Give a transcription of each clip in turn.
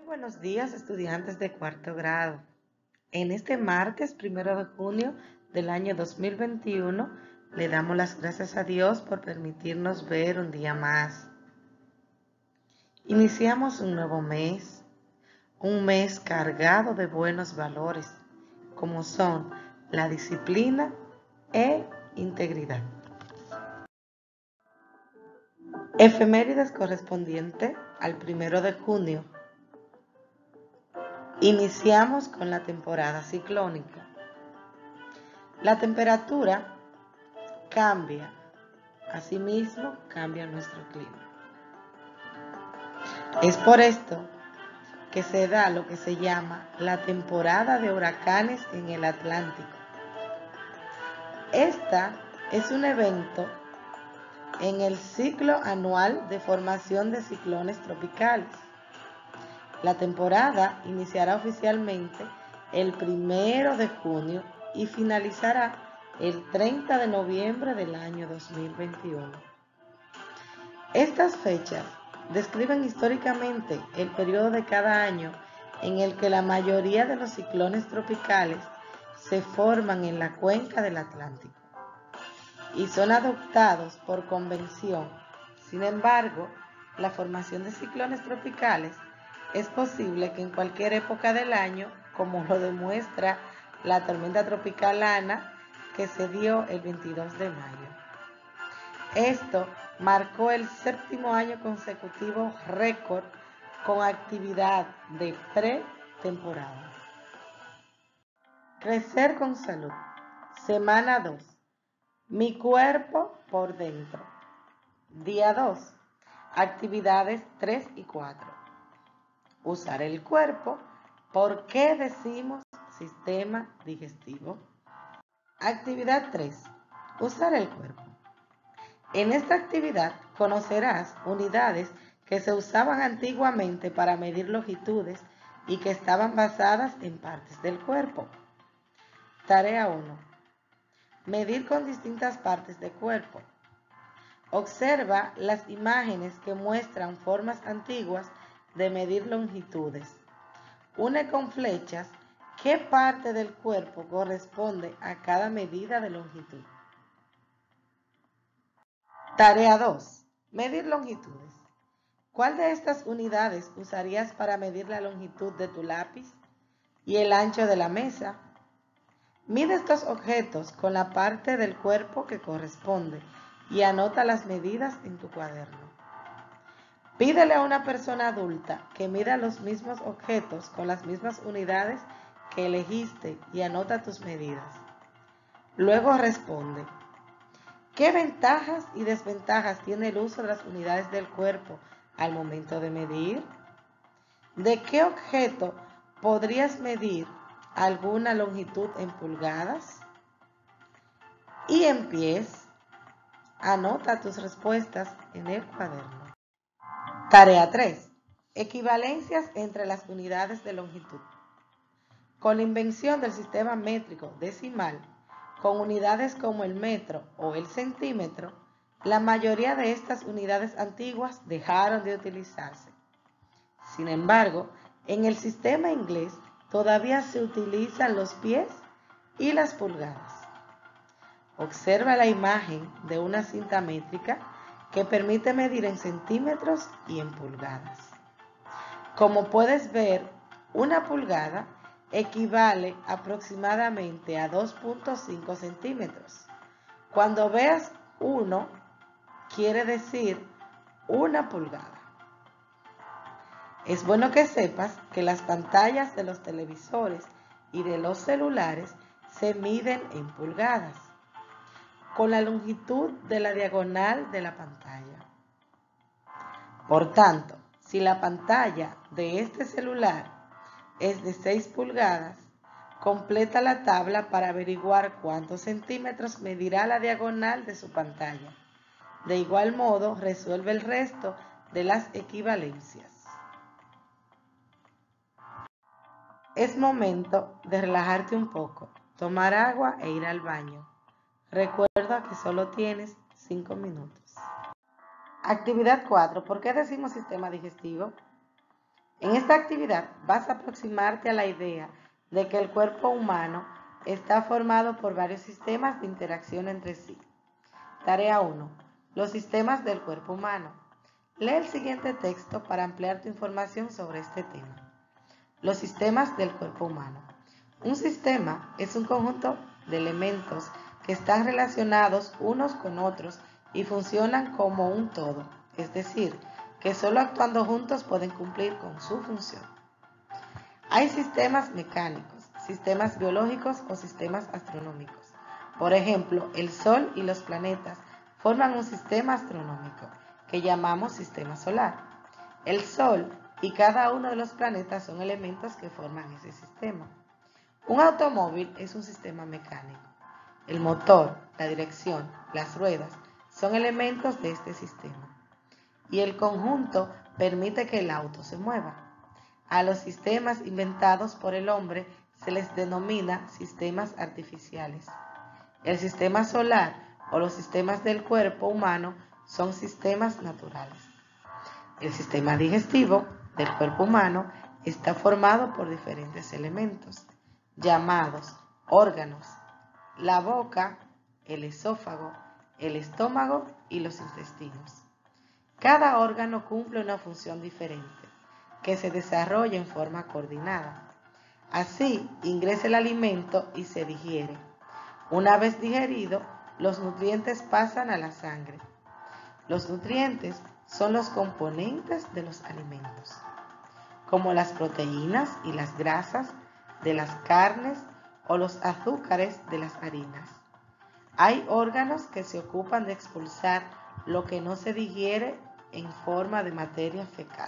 Buenos días, estudiantes de cuarto grado. En este martes 1 de junio del año 2021, le damos las gracias a Dios por permitirnos ver un día más. Iniciamos un mes cargado de buenos valores, como son la disciplina e integridad. Efemérides correspondiente al 1 de junio. Iniciamos con la temporada ciclónica. La temperatura cambia, asimismo cambia nuestro clima. Es por esto que se da lo que se llama la temporada de huracanes en el Atlántico. Esta es un evento en el ciclo anual de formación de ciclones tropicales. La temporada iniciará oficialmente el 1 de junio y finalizará el 30 de noviembre del año 2021. Estas fechas describen históricamente el periodo de cada año en el que la mayoría de los ciclones tropicales se forman en la cuenca del Atlántico y son adoptados por convención. Sin embargo, la formación de ciclones tropicales es posible que en cualquier época del año, como lo demuestra la tormenta tropical Ana, que se dio el 22 de mayo. Esto marcó el 7º año consecutivo récord con actividad de pretemporada. Crecer con salud. Semana 2. Mi cuerpo por dentro. Día 2. Actividades 3 y 4. Usar el cuerpo. ¿Por qué decimos sistema digestivo? Actividad 3. Usar el cuerpo. En esta actividad conocerás unidades que se usaban antiguamente para medir longitudes y que estaban basadas en partes del cuerpo. Tarea 1. Medir con distintas partes del cuerpo. Observa las imágenes que muestran formas antiguas de medir longitudes. Une con flechas qué parte del cuerpo corresponde a cada medida de longitud. Tarea 2. Medir longitudes. ¿Cuál de estas unidades usarías para medir la longitud de tu lápiz y el ancho de la mesa? Mide estos objetos con la parte del cuerpo que corresponde y anota las medidas en tu cuaderno. Pídele a una persona adulta que mida los mismos objetos con las mismas unidades que elegiste y anota tus medidas. Luego responde: ¿qué ventajas y desventajas tiene el uso de las unidades del cuerpo al momento de medir? ¿De qué objeto podrías medir alguna longitud en pulgadas? Y en pies. Anota tus respuestas en el cuaderno. Tarea 3. Equivalencias entre las unidades de longitud. Con la invención del sistema métrico decimal, con unidades como el metro o el centímetro, la mayoría de estas unidades antiguas dejaron de utilizarse. Sin embargo, en el sistema inglés todavía se utilizan los pies y las pulgadas. Observa la imagen de una cinta métrica que permite medir en centímetros y en pulgadas. Como puedes ver, una pulgada equivale aproximadamente a 2.5 centímetros. Cuando veas 1, quiere decir una pulgada. Es bueno que sepas que las pantallas de los televisores y de los celulares se miden en pulgadas, con la longitud de la diagonal de la pantalla. Por tanto, si la pantalla de este celular es de 6 pulgadas, completa la tabla para averiguar cuántos centímetros medirá la diagonal de su pantalla. De igual modo, resuelve el resto de las equivalencias. Es momento de relajarte un poco, tomar agua e ir al baño. Recuerda que solo tienes 5 minutos. Actividad 4. ¿Por qué decimos sistema digestivo? En esta actividad vas a aproximarte a la idea de que el cuerpo humano está formado por varios sistemas de interacción entre sí. Tarea 1. Los sistemas del cuerpo humano. Lee el siguiente texto para ampliar tu información sobre este tema. Los sistemas del cuerpo humano. Un sistema es un conjunto de elementos que están relacionados unos con otros y funcionan como un todo, es decir, que solo actuando juntos pueden cumplir con su función. Hay sistemas mecánicos, sistemas biológicos o sistemas astronómicos. Por ejemplo, el Sol y los planetas forman un sistema astronómico que llamamos sistema solar. El Sol y cada uno de los planetas son elementos que forman ese sistema. Un automóvil es un sistema mecánico. El motor, la dirección, las ruedas son elementos de este sistema. Y el conjunto permite que el auto se mueva. A los sistemas inventados por el hombre se les denomina sistemas artificiales. El sistema solar o los sistemas del cuerpo humano son sistemas naturales. El sistema digestivo del cuerpo humano está formado por diferentes elementos, llamados órganos, la boca, el esófago, el estómago y los intestinos. Cada órgano cumple una función diferente, que se desarrolla en forma coordinada. Así, ingresa el alimento y se digiere. Una vez digerido, los nutrientes pasan a la sangre. Los nutrientes son los componentes de los alimentos, como las proteínas y las grasas de las carnes o los azúcares de las harinas. Hay órganos que se ocupan de expulsar lo que no se digiere en forma de materia fecal.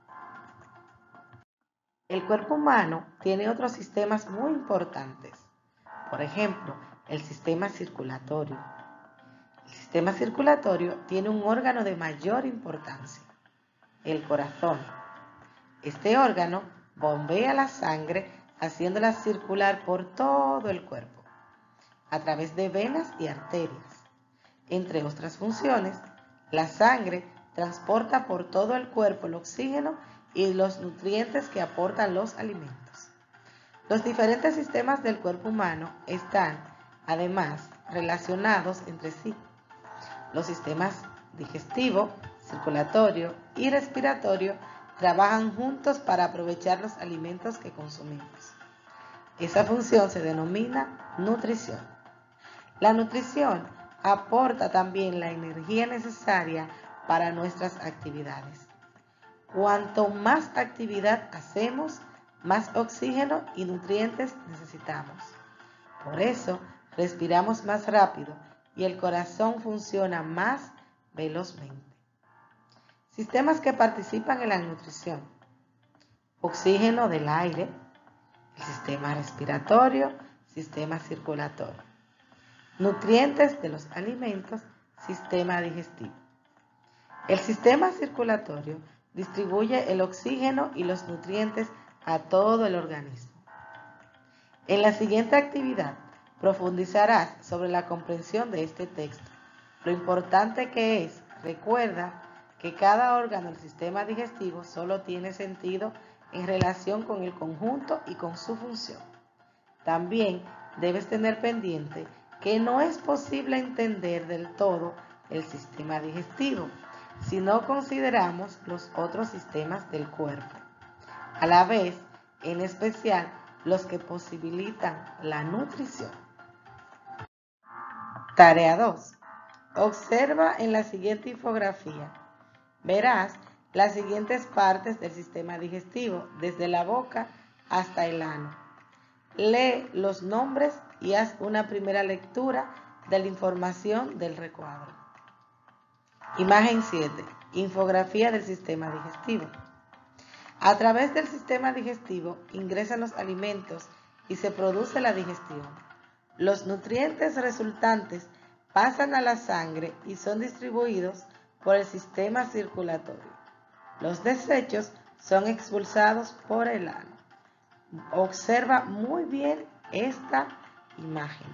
El cuerpo humano tiene otros sistemas muy importantes. Por ejemplo, el sistema circulatorio. El sistema circulatorio tiene un órgano de mayor importancia, el corazón. Este órgano bombea la sangre haciéndola circular por todo el cuerpo, a través de venas y arterias. Entre otras funciones, la sangre transporta por todo el cuerpo el oxígeno y los nutrientes que aportan los alimentos. Los diferentes sistemas del cuerpo humano están, además, relacionados entre sí. Los sistemas digestivo, circulatorio y respiratorio trabajan juntos para aprovechar los alimentos que consumimos. Esa función se denomina nutrición. La nutrición aporta también la energía necesaria para nuestras actividades. Cuanto más actividad hacemos, más oxígeno y nutrientes necesitamos. Por eso, respiramos más rápido y el corazón funciona más velozmente. Sistemas que participan en la nutrición. Oxígeno del aire, el sistema respiratorio, sistema circulatorio. Nutrientes de los alimentos, sistema digestivo. El sistema circulatorio distribuye el oxígeno y los nutrientes a todo el organismo. En la siguiente actividad profundizarás sobre la comprensión de este texto. Lo importante que es, recuerda que cada órgano del sistema digestivo solo tiene sentido en relación con el conjunto y con su función. También debes tener pendiente que no es posible entender del todo el sistema digestivo si no consideramos los otros sistemas del cuerpo. A la vez, en especial, los que posibilitan la nutrición. Tarea 2. Observa en la siguiente infografía. Verás las siguientes partes del sistema digestivo, desde la boca hasta el ano. Lee los nombres y haz una primera lectura de la información del recuadro. Imagen 7. Infografía del sistema digestivo. A través del sistema digestivo ingresan los alimentos y se produce la digestión. Los nutrientes resultantes pasan a la sangre y son distribuidos por el sistema circulatorio. Los desechos son expulsados por el ano. Observa muy bien esta imagen.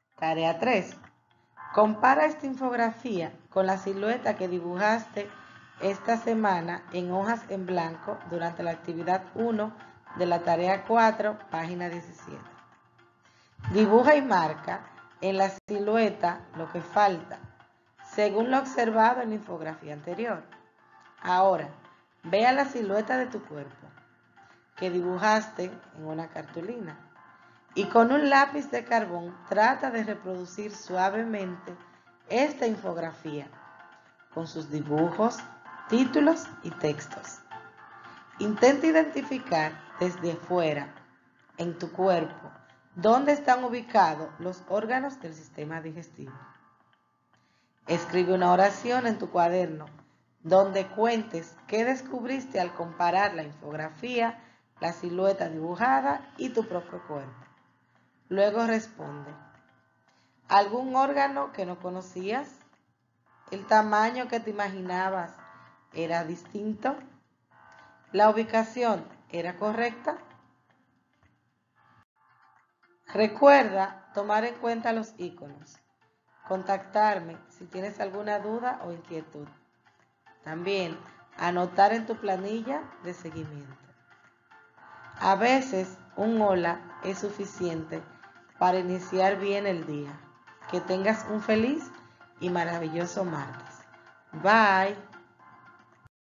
Tarea 3. Compara esta infografía con la silueta que dibujaste esta semana en hojas en blanco durante la actividad 1 de la tarea 4, página 17. Dibuja y marca en la silueta lo que falta, según lo observado en la infografía anterior. Ahora, vea la silueta de tu cuerpo que dibujaste en una cartulina y con un lápiz de carbón trata de reproducir suavemente esta infografía con sus dibujos, títulos y textos. Intenta identificar desde fuera, en tu cuerpo, dónde están ubicados los órganos del sistema digestivo. Escribe una oración en tu cuaderno donde cuentes qué descubriste al comparar la infografía, la silueta dibujada y tu propio cuerpo. Luego responde: ¿algún órgano que no conocías? ¿El tamaño que te imaginabas era distinto? ¿La ubicación era correcta? Recuerda tomar en cuenta los iconos. Contactarme si tienes alguna duda o inquietud. También anotar en tu planilla de seguimiento. A veces un hola es suficiente para iniciar bien el día. Que tengas un feliz y maravilloso martes. Bye.